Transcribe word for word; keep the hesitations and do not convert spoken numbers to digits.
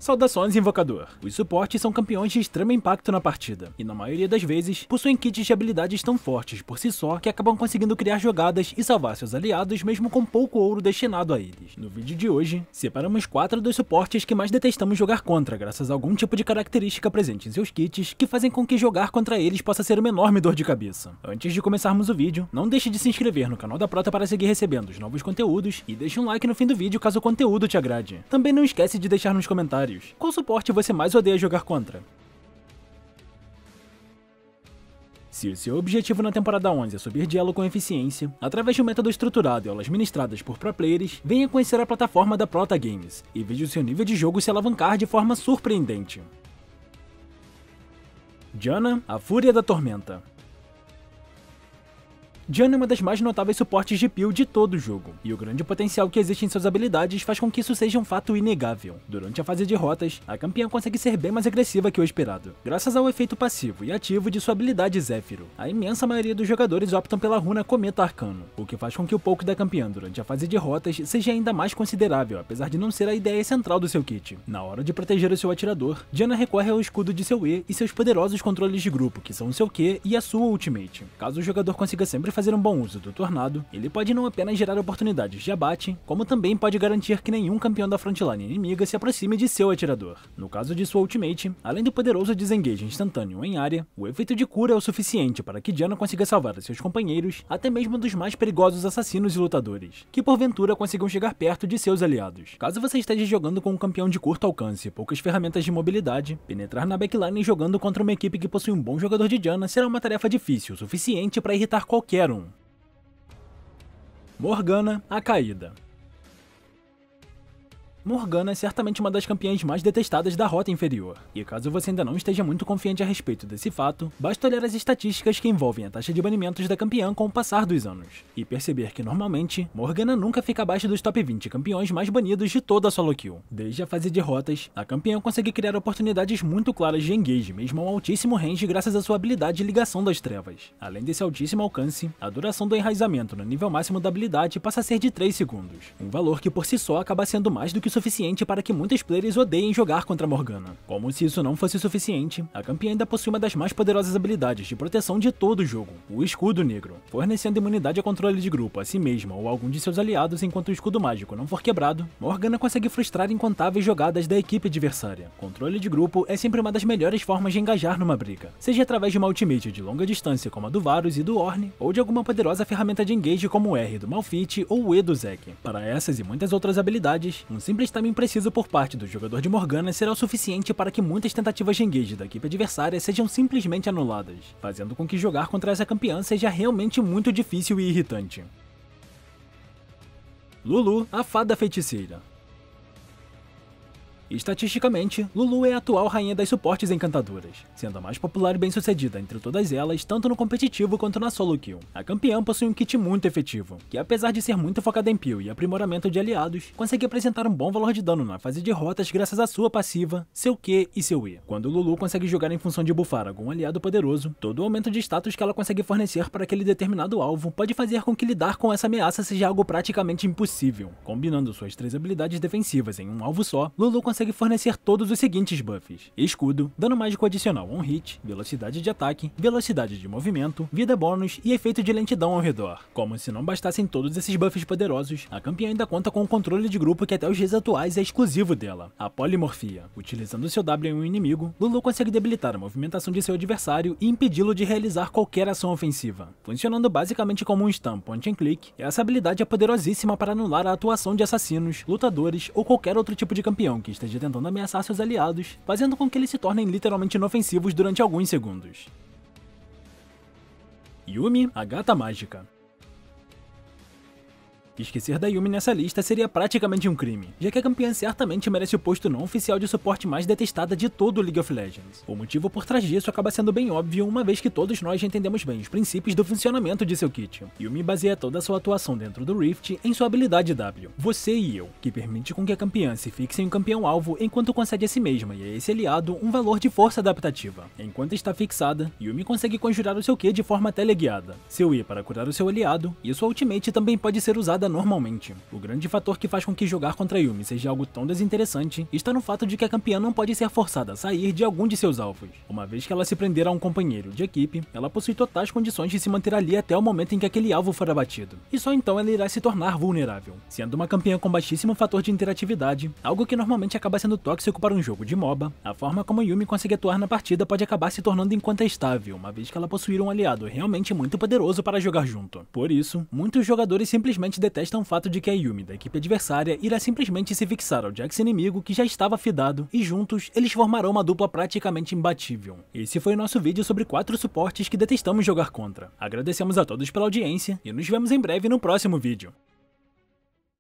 Saudações, Invocador! Os suportes são campeões de extremo impacto na partida, e na maioria das vezes, possuem kits de habilidades tão fortes por si só que acabam conseguindo criar jogadas e salvar seus aliados mesmo com pouco ouro destinado a eles. No vídeo de hoje, separamos quatro dos suportes que mais detestamos jogar contra graças a algum tipo de característica presente em seus kits que fazem com que jogar contra eles possa ser uma enorme dor de cabeça. Antes de começarmos o vídeo, não deixe de se inscrever no canal da Prota para seguir recebendo os novos conteúdos e deixe um like no fim do vídeo caso o conteúdo te agrade. Também não esquece de deixar nos comentários qual suporte você mais odeia jogar contra. Se o seu objetivo na temporada onze é subir de elo com eficiência, através de um método estruturado e aulas ministradas por pro players, venha conhecer a plataforma da Prota Games e veja o seu nível de jogo se alavancar de forma surpreendente. Janna, a Fúria da Tormenta. Janna é uma das mais notáveis suportes de peel de todo o jogo, e o grande potencial que existe em suas habilidades faz com que isso seja um fato inegável. Durante a fase de rotas, a campeã consegue ser bem mais agressiva que o esperado, graças ao efeito passivo e ativo de sua habilidade Zéfiro. A imensa maioria dos jogadores optam pela runa Cometa Arcano, o que faz com que o poke da campeã durante a fase de rotas seja ainda mais considerável, apesar de não ser a ideia central do seu kit. Na hora de proteger o seu atirador, Janna recorre ao escudo de seu E e seus poderosos controles de grupo, que são o seu Q e a sua ultimate. Caso o jogador consiga sempre fazer um bom uso do Tornado, ele pode não apenas gerar oportunidades de abate, como também pode garantir que nenhum campeão da frontline inimiga se aproxime de seu atirador. No caso de sua ultimate, além do poderoso desengage instantâneo em área, o efeito de cura é o suficiente para que Janna consiga salvar seus companheiros, até mesmo dos mais perigosos assassinos e lutadores, que porventura consigam chegar perto de seus aliados. Caso você esteja jogando com um campeão de curto alcance e poucas ferramentas de mobilidade, penetrar na backline jogando contra uma equipe que possui um bom jogador de Janna será uma tarefa difícil o suficiente para irritar qualquer um. Morgana, a Caída. Morgana é certamente uma das campeãs mais detestadas da rota inferior, e caso você ainda não esteja muito confiante a respeito desse fato, basta olhar as estatísticas que envolvem a taxa de banimentos da campeã com o passar dos anos, e perceber que normalmente, Morgana nunca fica abaixo dos top vinte campeões mais banidos de toda a solo kill. Desde a fase de rotas, a campeã consegue criar oportunidades muito claras de engage, mesmo a um altíssimo range graças à sua habilidade de ligação das trevas. Além desse altíssimo alcance, a duração do enraizamento no nível máximo da habilidade passa a ser de três segundos, um valor que por si só acaba sendo mais do que suficiente para que muitos players odeiem jogar contra Morgana. Como se isso não fosse suficiente, a campeã ainda possui uma das mais poderosas habilidades de proteção de todo o jogo, o Escudo Negro, fornecendo imunidade a controle de grupo a si mesma ou a algum de seus aliados enquanto o escudo mágico não for quebrado. Morgana consegue frustrar incontáveis jogadas da equipe adversária. Controle de grupo é sempre uma das melhores formas de engajar numa briga, seja através de uma ultimate de longa distância como a do Varus e do Ornn, ou de alguma poderosa ferramenta de engage como o R do Malphite ou o E do Zek. Para essas e muitas outras habilidades, um simples timing preciso por parte do jogador de Morgana será o suficiente para que muitas tentativas de engage da equipe adversária sejam simplesmente anuladas, fazendo com que jogar contra essa campeã seja realmente muito difícil e irritante. Lulu, a Fada Feiticeira. Estatisticamente, Lulu é a atual rainha das suportes encantadoras, sendo a mais popular e bem-sucedida entre todas elas, tanto no competitivo quanto na solo kill. A campeã possui um kit muito efetivo, que apesar de ser muito focada em peel e aprimoramento de aliados, consegue apresentar um bom valor de dano na fase de rotas graças à sua passiva, seu Q e seu E. Quando Lulu consegue jogar em função de buffar algum aliado poderoso, todo o aumento de status que ela consegue fornecer para aquele determinado alvo pode fazer com que lidar com essa ameaça seja algo praticamente impossível. Combinando suas três habilidades defensivas em um alvo só, Lulu consegue consegue fornecer todos os seguintes buffs: escudo, dano mágico adicional on hit, velocidade de ataque, velocidade de movimento, vida bônus e efeito de lentidão ao redor. Como se não bastassem todos esses buffs poderosos, a campeã ainda conta com um controle de grupo que até os dias atuais é exclusivo dela, a Polimorfia. Utilizando seu W em um inimigo, Lulu consegue debilitar a movimentação de seu adversário e impedi-lo de realizar qualquer ação ofensiva. Funcionando basicamente como um stun point and click, essa habilidade é poderosíssima para anular a atuação de assassinos, lutadores ou qualquer outro tipo de campeão que esteja tentando ameaçar seus aliados, fazendo com que eles se tornem literalmente inofensivos durante alguns segundos. Yuumi, a Gata Mágica. Esquecer da Yuumi nessa lista seria praticamente um crime, já que a campeã certamente merece o posto não oficial de suporte mais detestada de todo o League of Legends. O motivo por trás disso acaba sendo bem óbvio, uma vez que todos nós já entendemos bem os princípios do funcionamento de seu kit. Yuumi baseia toda a sua atuação dentro do Rift em sua habilidade W, Você e Eu, que permite com que a campeã se fixe em um campeão-alvo enquanto concede a si mesma e a esse aliado um valor de força adaptativa. Enquanto está fixada, Yuumi consegue conjurar o seu Q de forma teleguiada, seu E para curar o seu aliado, e sua ultimate também pode ser usada normalmente. O grande fator que faz com que jogar contra Yumi seja algo tão desinteressante está no fato de que a campeã não pode ser forçada a sair de algum de seus alvos. Uma vez que ela se prender a um companheiro de equipe, ela possui totais condições de se manter ali até o momento em que aquele alvo for abatido, e só então ela irá se tornar vulnerável. Sendo uma campeã com baixíssimo fator de interatividade, algo que normalmente acaba sendo tóxico para um jogo de MOBA, a forma como Yumi consegue atuar na partida pode acabar se tornando incontestável, uma vez que ela possuir um aliado realmente muito poderoso para jogar junto. Por isso, muitos jogadores simplesmente detestam o fato de que a Yumi da equipe adversária irá simplesmente se fixar ao Jax inimigo que já estava fidado, e juntos eles formarão uma dupla praticamente imbatível. Esse foi o nosso vídeo sobre quatro suportes que detestamos jogar contra. Agradecemos a todos pela audiência e nos vemos em breve no próximo vídeo.